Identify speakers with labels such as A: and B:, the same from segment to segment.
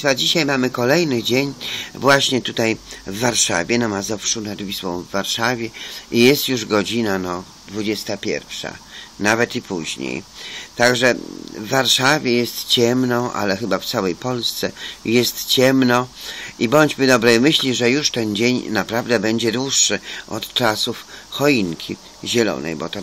A: Państwa, dzisiaj mamy kolejny dzień właśnie tutaj w Warszawie, na Mazowszu nad Wisłą w Warszawie i jest już godzina 21, nawet i później. Także w Warszawie jest ciemno, ale chyba w całej Polsce jest ciemno i bądźmy dobrej myśli, że już ten dzień naprawdę będzie dłuższy od czasów choinki zielonej, bo to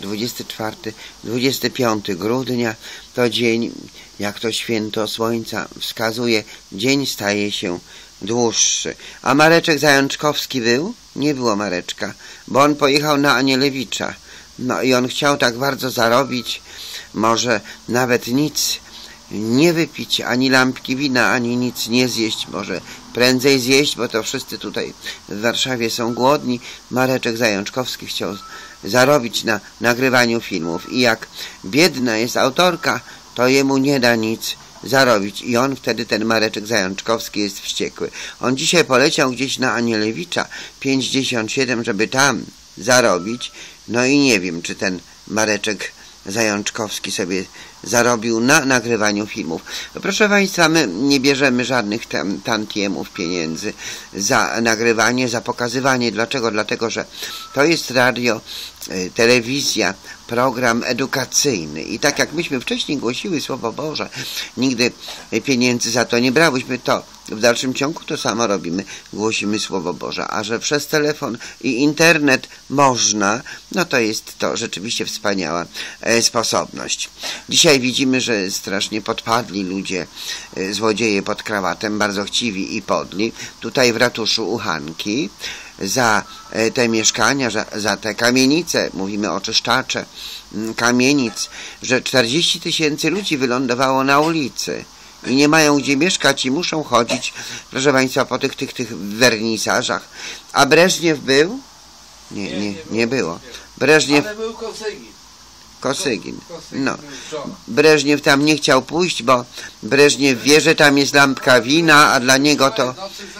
A: 24-25 grudnia to dzień, jak to święto słońca wskazuje, dzień staje się dłuższy. A Mareczek Zajączkowski był? Nie było Mareczka, bo on pojechał na Anielewicza. No i on chciał tak bardzo zarobić, może nawet nic nie wypić, ani lampki wina, ani nic nie zjeść, może prędzej zjeść, bo to wszyscy tutaj w Warszawie są głodni. Mareczek Zajączkowski chciał zarobić na nagrywaniu filmów i jak biedna jest autorka, to jemu nie da nic zarobić i on wtedy, ten Mareczek Zajączkowski, jest wściekły. On dzisiaj poleciał gdzieś na Anielewicza 57, żeby tam zarobić, no i nie wiem, czy ten Mareczek Zajączkowski sobie zarobił na nagrywaniu filmów. No proszę Państwa, my nie bierzemy żadnych tantiemów, pieniędzy za nagrywanie, za pokazywanie. Dlaczego? Dlatego, że to jest radio, telewizja, program edukacyjny i tak jak myśmy wcześniej głosiły Słowo Boże, nigdy pieniędzy za to nie brałyśmy, to w dalszym ciągu to samo robimy, głosimy Słowo Boże, a że przez telefon i internet można, no to jest to rzeczywiście wspaniała sposobność. Dzisiaj widzimy, że strasznie podpadli ludzie, złodzieje pod krawatem, bardzo chciwi i podli, tutaj w ratuszu u Hanki, za te mieszkania, za te kamienice, mówimy o czyszczacze kamienic, że 40 000 ludzi wylądowało na ulicy i nie mają gdzie mieszkać i muszą chodzić, proszę Państwa, po tych wernisażach. A Breżniew był? Nie było. Breżniew...
B: Ale był
A: Kosygin. No. Breżniew tam nie chciał pójść, bo Breżniew wie, że tam jest lampka wina, a dla niego to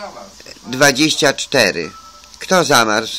A: 24. Kto zamarzł?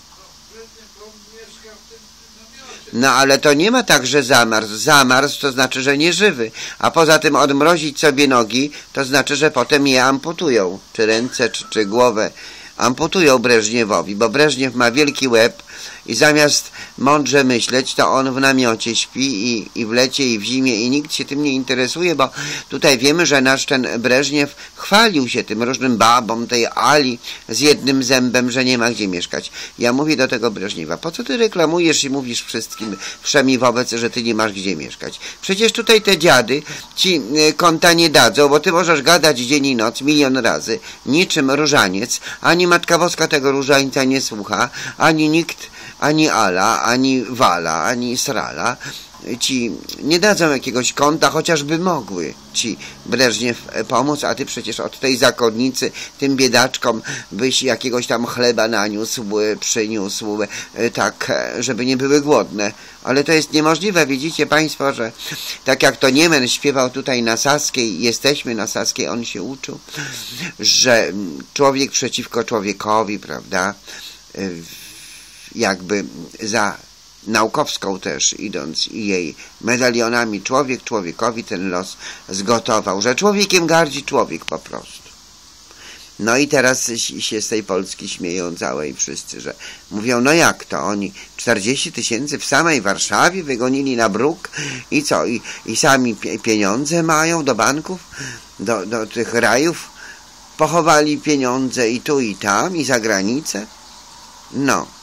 A: No ale to nie ma tak, że zamarzł. Zamarzł to znaczy, że nieżywy. A poza tym odmrozić sobie nogi, to znaczy, że potem je amputują. Czy ręce, czy głowę amputują Breżniewowi, bo Breżniew ma wielki łeb i zamiast mądrze myśleć, to on w namiocie śpi i w lecie, i w zimie i nikt się tym nie interesuje, bo tutaj wiemy, że nasz ten Breżniew chwalił się tym różnym babom, tej Ali z jednym zębem, że nie ma gdzie mieszkać. Ja mówię do tego Breżniewa, po co ty reklamujesz i mówisz wszystkim wszemi wobec, że ty nie masz gdzie mieszkać? Przecież tutaj te dziady ci kąta nie dadzą, bo ty możesz gadać dzień i noc 1 000 000 razy, niczym różaniec, ani Matka Boska tego różańca nie słucha, ani nikt, ani Ala, ani Wala, ani Srala ci nie dadzą jakiegoś kąta, chociażby mogły ci Breżniew pomóc, a ty przecież od tej zakonnicy tym biedaczkom byś jakiegoś tam chleba naniósł, przyniósł, tak, żeby nie były głodne. Ale to jest niemożliwe, widzicie Państwo, że tak jak to Niemen śpiewał tutaj na Saskiej, jesteśmy na Saskiej, on się uczył, że człowiek przeciwko człowiekowi, prawda, jakby za naukowską też idąc i jej medalionami, człowiek człowiekowi ten los zgotował, że człowiekiem gardzi człowiek po prostu. No i teraz się z tej Polski śmieją całej wszyscy, że mówią, no jak to, oni 40 000 w samej Warszawie wygonili na bruk i co, i sami pieniądze mają do banków, do tych rajów, pochowali pieniądze i tu i tam, i za granicę. No.